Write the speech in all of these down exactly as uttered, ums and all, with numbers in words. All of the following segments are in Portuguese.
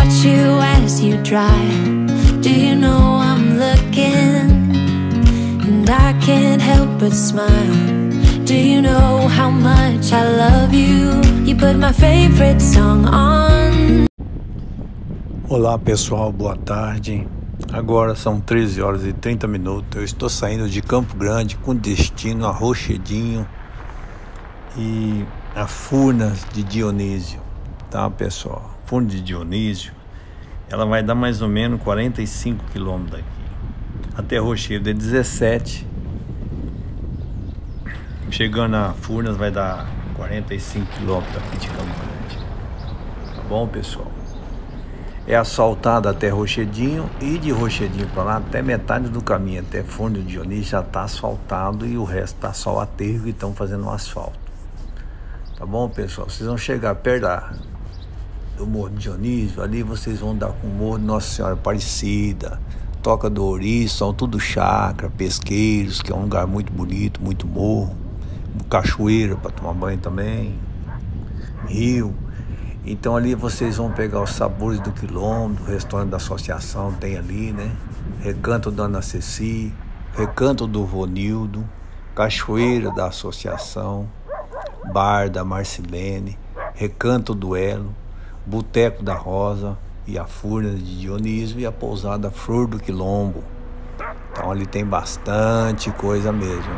watch you as you drive. Do you know I'm looking? And I can't help but smile. Do you know how much I love you? You put my favorite song on. Olá pessoal, boa tarde. Agora são treze horas e trinta minutos. Eu estou saindo de Campo Grande com destino a Rochedinho e a Furnas de Dionísio, tá pessoal? Furnas de Dionísio, ela vai dar mais ou menos quarenta e cinco quilômetros daqui até Rochedo, é dezessete. Chegando a Furnas vai dar quarenta e cinco quilômetros daqui de Campo Grande, tá bom pessoal? É asfaltado até Rochedinho, e de Rochedinho para lá até metade do caminho até Furnas de Dionísio já está asfaltado, e o resto está só aterro e estão fazendo um asfalto, tá bom pessoal? Vocês vão chegar perto da, do Morro de Dionísio, ali vocês vão dar com o Morro de Nossa Senhora Aparecida, Toca do Ouriço, são tudo chácara, pesqueiros, que é um lugar muito bonito, muito morro, cachoeira para tomar banho também, rio. Então ali vocês vão pegar os sabores do quilômetro, o restaurante da associação tem ali, né? Recanto da Ana Ceci, Recanto do Vonildo, Cachoeira da associação, Bar da Marcilene, Recanto do Elo, Boteco da Rosa e a Furnas de Dionísio e a pousada Flor do Quilombo. Então ali tem bastante coisa mesmo.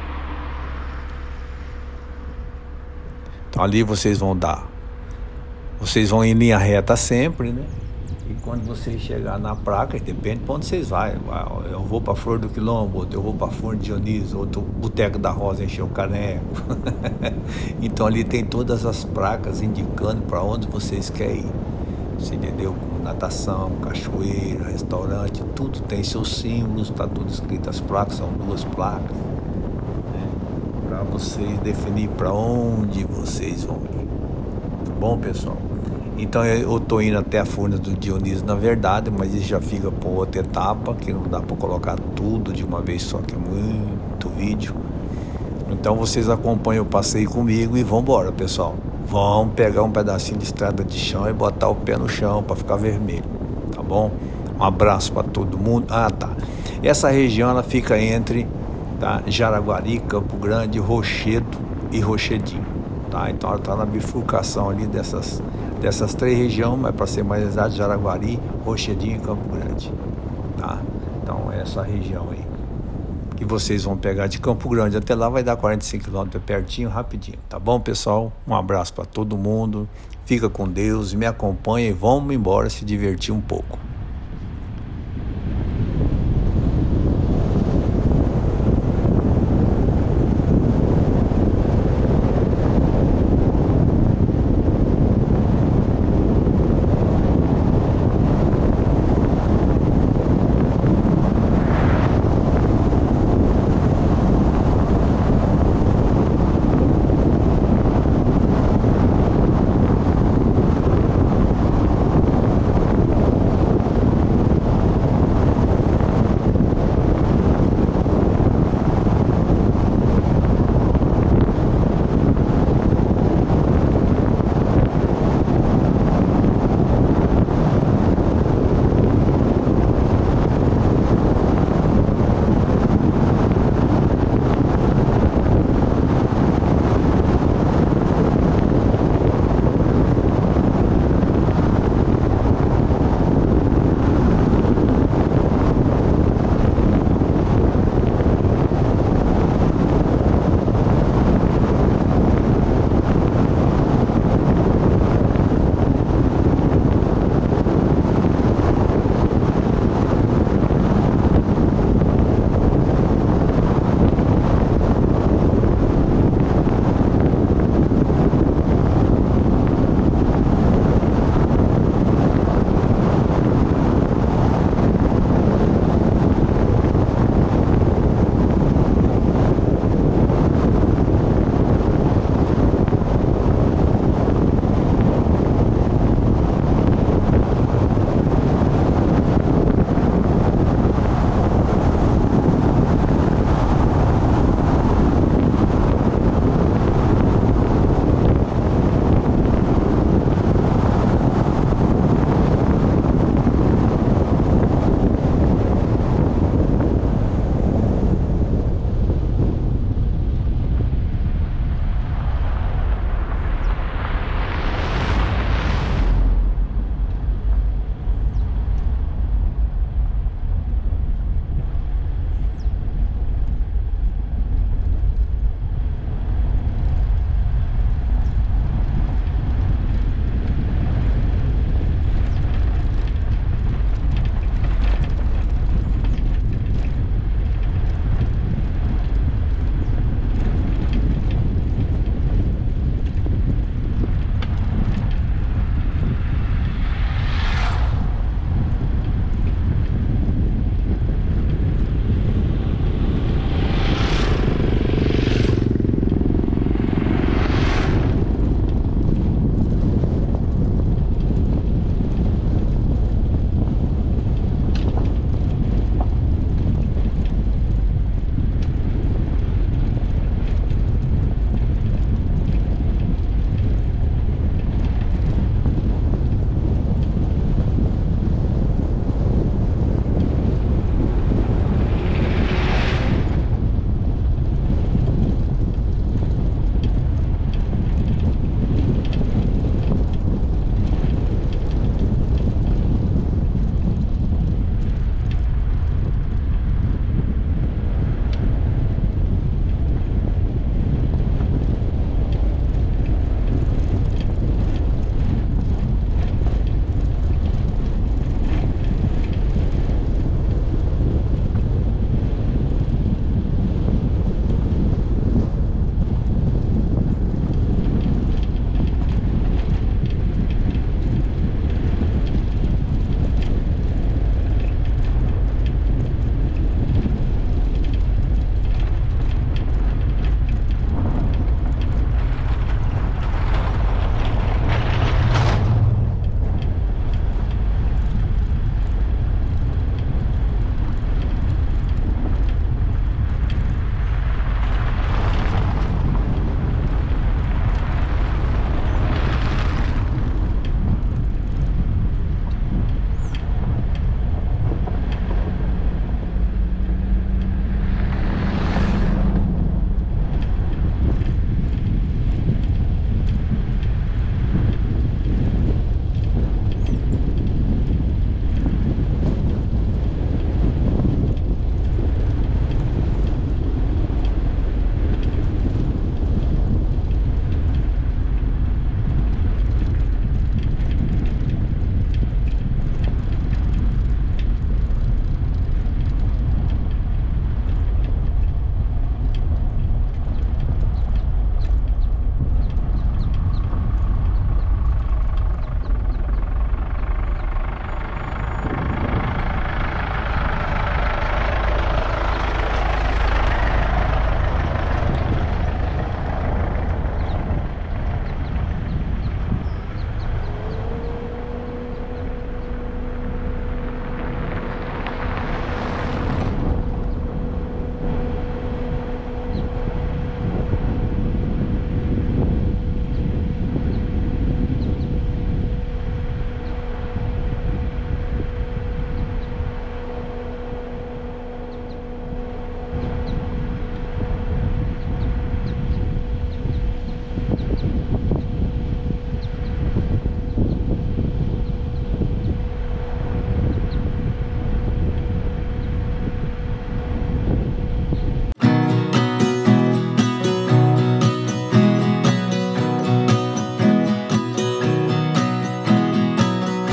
Então ali vocês vão dar, vocês vão em linha reta sempre, né? E quando vocês chegar na placa, depende de onde vocês vão. Eu vou para Flor do Quilombo, outro eu vou para Furnas de Dionísio, outro Boteco da Rosa encher o caneco. Então ali tem todas as placas indicando para onde vocês querem ir. Você entendeu? Natação, cachoeira, restaurante, tudo tem seus símbolos, tá tudo escrito. As placas são duas placas, né? Para vocês definir para onde vocês vão ir. Tá bom, pessoal? Então eu tô indo até a Furnas do Dionísio, na verdade, mas isso já fica por outra etapa, que não dá para colocar tudo de uma vez só, que é muito vídeo. Então vocês acompanham o passeio comigo e vão embora, pessoal. Vão pegar um pedacinho de estrada de chão e botar o pé no chão para ficar vermelho, tá bom? Um abraço para todo mundo. Ah, tá. Essa região ela fica entre, tá, Jaraguari, Campo Grande, Rochedo e Rochedinho, tá? Então ela tá na bifurcação ali dessas dessas três regiões, mas para ser mais exato, Jaraguari, Rochedinho e Campo Grande, tá? Então é essa região aí que vocês vão pegar de Campo Grande até lá, vai dar quarenta e cinco quilômetros, é pertinho, rapidinho, tá bom pessoal? Um abraço para todo mundo, fica com Deus, me acompanha e vamos embora se divertir um pouco.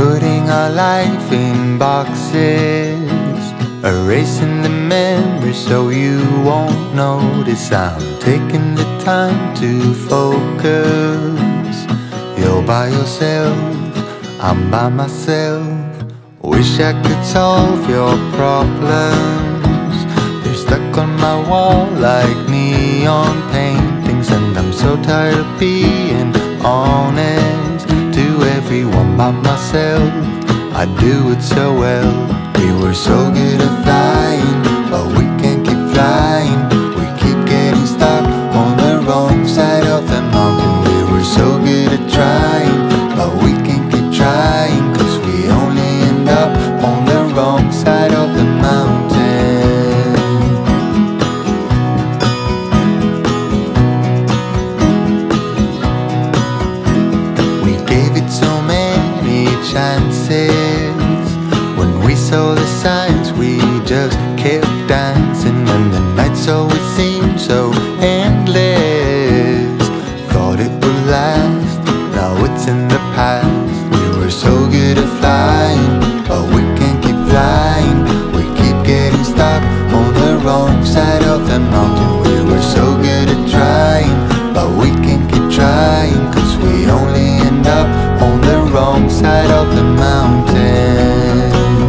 putting our life in boxes, erasing the memories so you won't notice. I'm taking the time to focus. You're by yourself, I'm by myself. Wish I could solve your problems. They're stuck on my wall like neon paintings, and I'm so tired of being honest to everyone but myself. I do it so well. We were so good at flying, but we can't keep flying. We keep getting stuck on the wrong side of the mountain. We were so good at trying, but we can't keep trying, 'cause we only end up on the wrong side of the mountain. We gave it so many chances. When we saw the signs, we just kept dancing, and the nights always seemed so endless. Thought it would last, now it's in the past. We were so good at flying, but we can't keep flying. We keep getting stuck on the wrong side of the mountain. We were so good at trying, but we can't keep trying, 'cause we only end up on the wrong side of the mountain.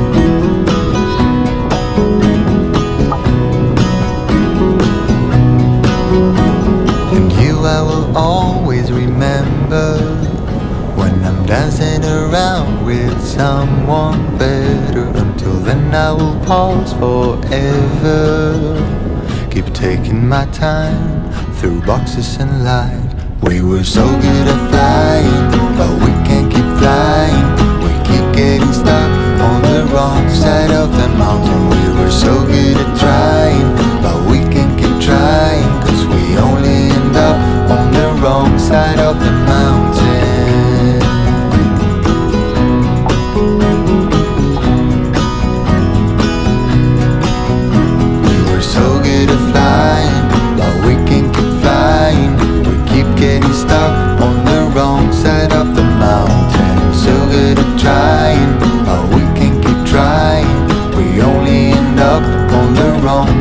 I will always remember when I'm dancing around with someone better. Until then I will pause forever. Keep taking my time through boxes and light. We were so good at flying, but we can't keep flying. We keep getting stuck on the wrong side of the mountain. We were so good at trying, but we can't keep trying, 'cause we only end up on the wrong side of the mountain. We were so good at flying, but we can't keep flying. We keep getting stuck on the wrong side of the mountain. So good at trying, but we can't keep trying. We only end up on the wrong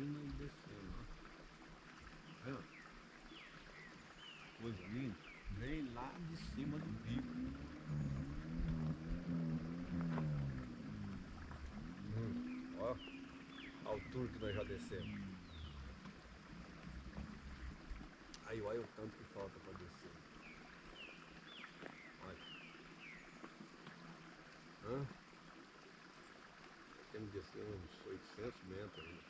subindo e descendo, ó. Tá vendo? Coisa linda. Vem lá de cima do bico. Hum, ó a altura que nós já descemos. Aí olha o tanto que falta para descer. Olha. Hã? Temos que descer uns oitocentos metros ainda.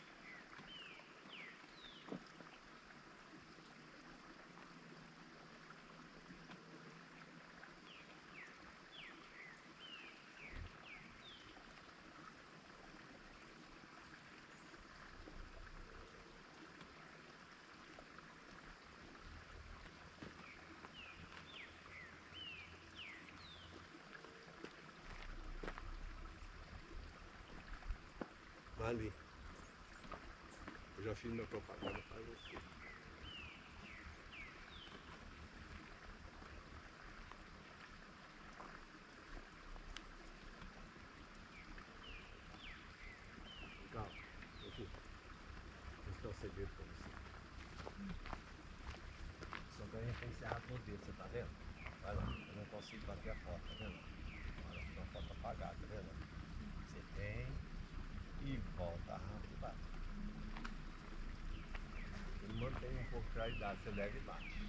Ali. Eu já fiz minha propaganda para você. Calma, aqui. Esse é o segredo para você. Só que a gente tem que encerrar todo dedo, você tá vendo? Vai lá, eu não consigo bater a foto, tá vendo? Olha, fica uma foto apagada, tá vendo? Você tem e volta rápido e bate. Ele mantém um pouco de claridade, você leva e bate.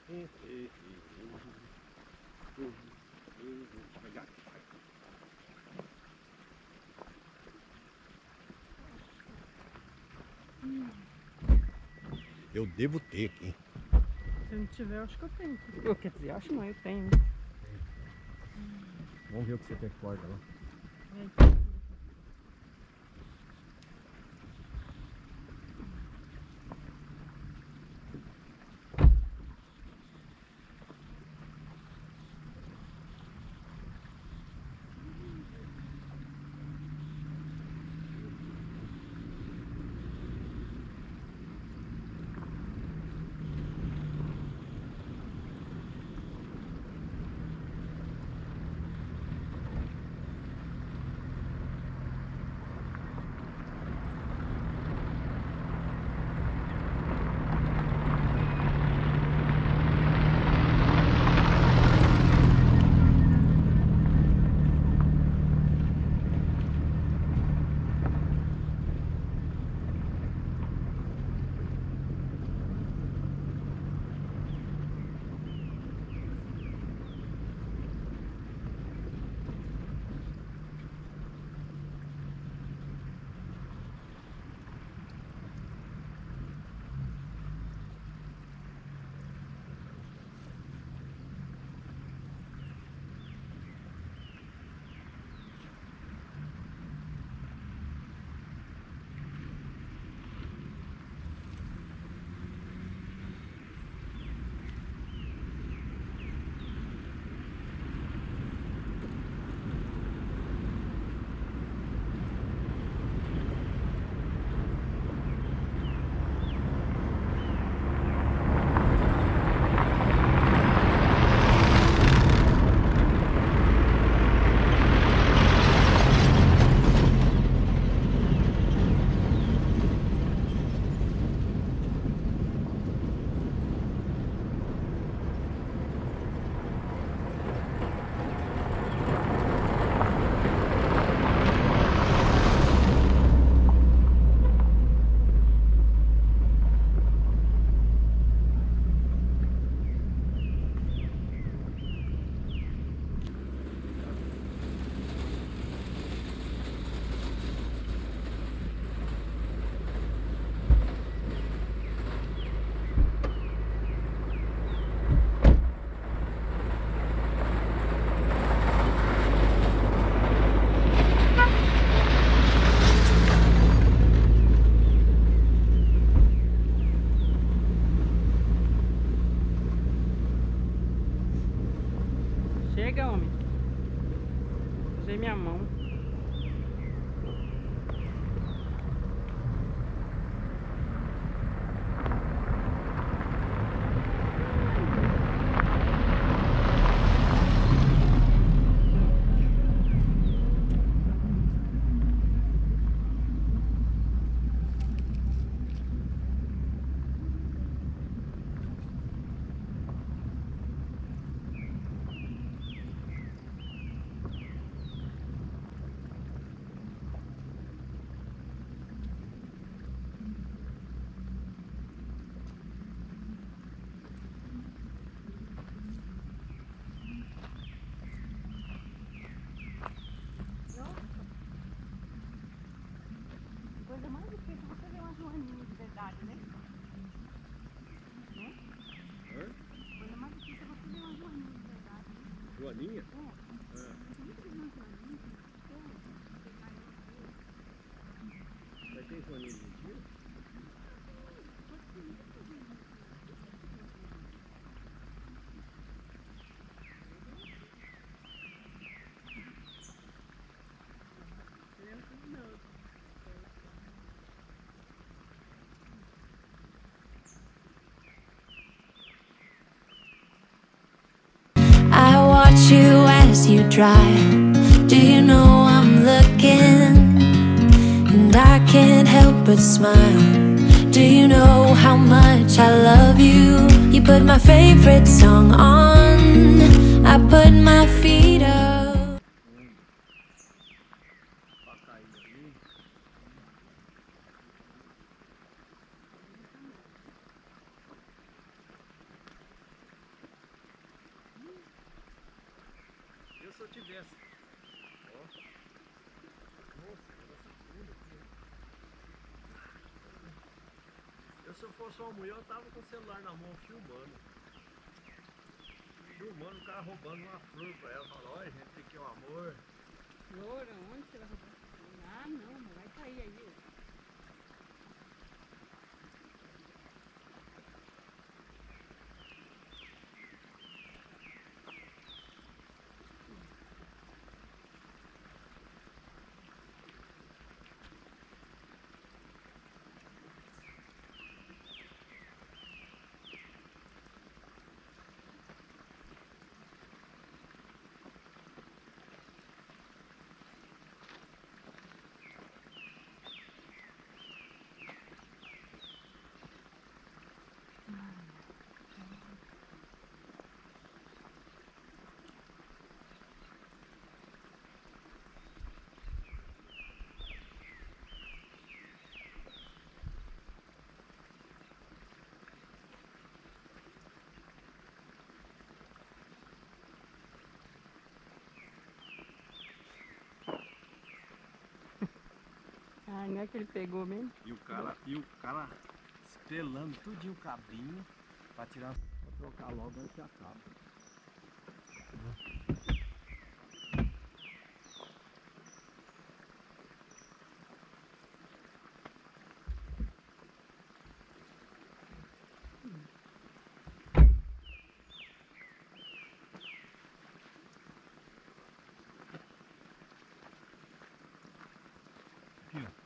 Eu devo ter aqui. Se eu não tiver, eu acho que eu tenho. Eu, quer dizer, acho não, eu tenho. Vamos ver o que você tem que corta lá. É. Chega, homem. Usei minha mão. Coisa mais difícil você ver uma joaninha de verdade, né? Né? Hã? Coisa mais difícil é você ver uma joaninha de verdade, né? Joaninha? É. Ah. Você nunca viu uma joaninha? Mas tem joaninha de mentira? I watch you as you drive. Do you know I'm looking? And I can't help but smile. Do you know how much I love you? You put my favorite song on. I put my feet up. eu tivesse. Ó. Nossa, essa funda aqui. Eu, se eu fosse uma mulher, eu tava com o celular na mão filmando. Filmando o cara roubando uma flor pra ela. Falando, olha gente, tem aqui é um amor. Flor, onde você vai roubar? Ah, não, não vai cair aí. Ó. Ah, não é que ele pegou mesmo? E o cara, e o cara espelando tudinho o cabinho pra tirar, pra trocar logo antes que acaba. Aqui, ó.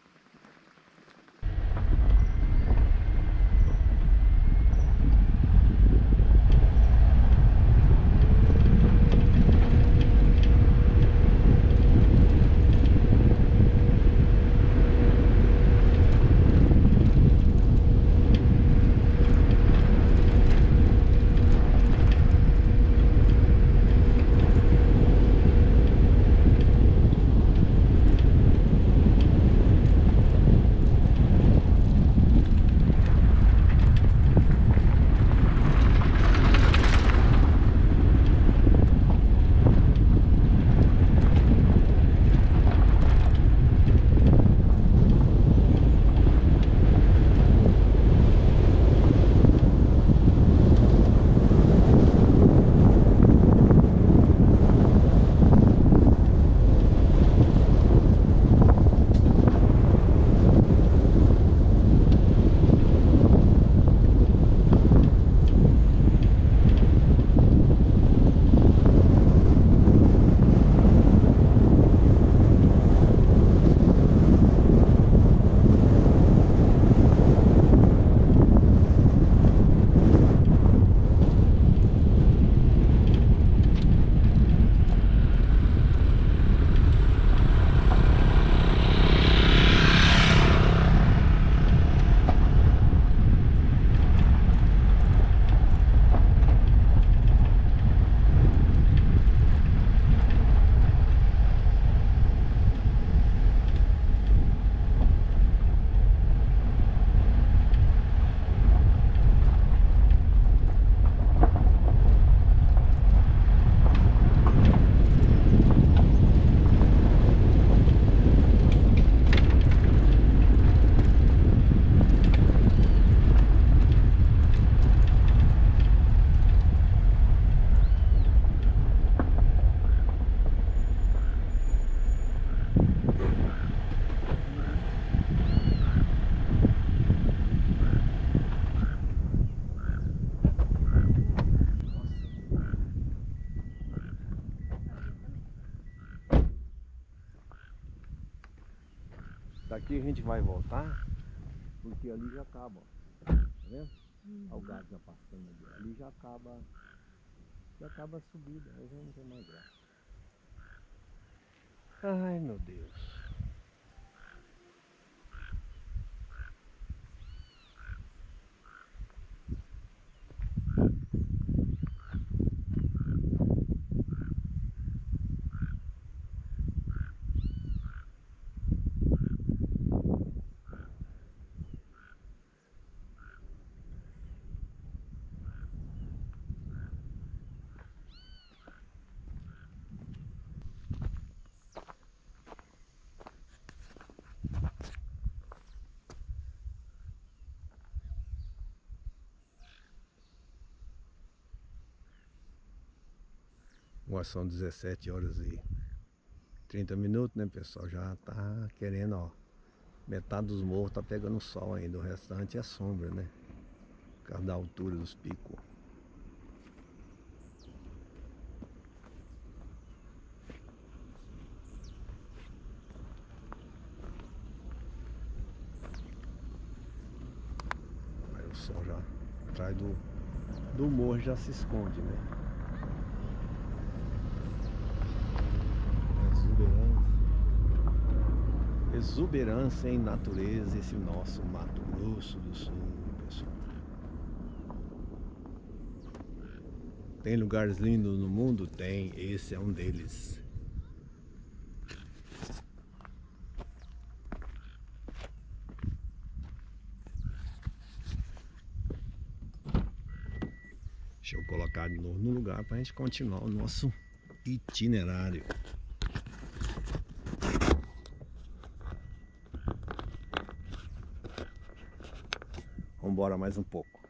Daqui a gente vai voltar, porque ali já acaba, ó. Tá vendo? Uhum. Olha o gado já passando ali. Ali já acaba, já acaba a subida, aí já não tem mais graça. Ai, meu Deus. Agora são dezessete horas e trinta minutos, né, pessoal? Já tá querendo, ó. Metade dos morros tá pegando sol ainda. O restante é sombra, né? Por causa da altura dos picos. Aí o sol já atrás do, do morro já se esconde, né? Exuberância em natureza, esse nosso Mato Grosso do Sul, pessoal. Tem lugares lindos no mundo? Tem, esse é um deles. Deixa eu colocar de novo no lugar para a gente continuar o nosso itinerário. Vamos embora mais um pouco.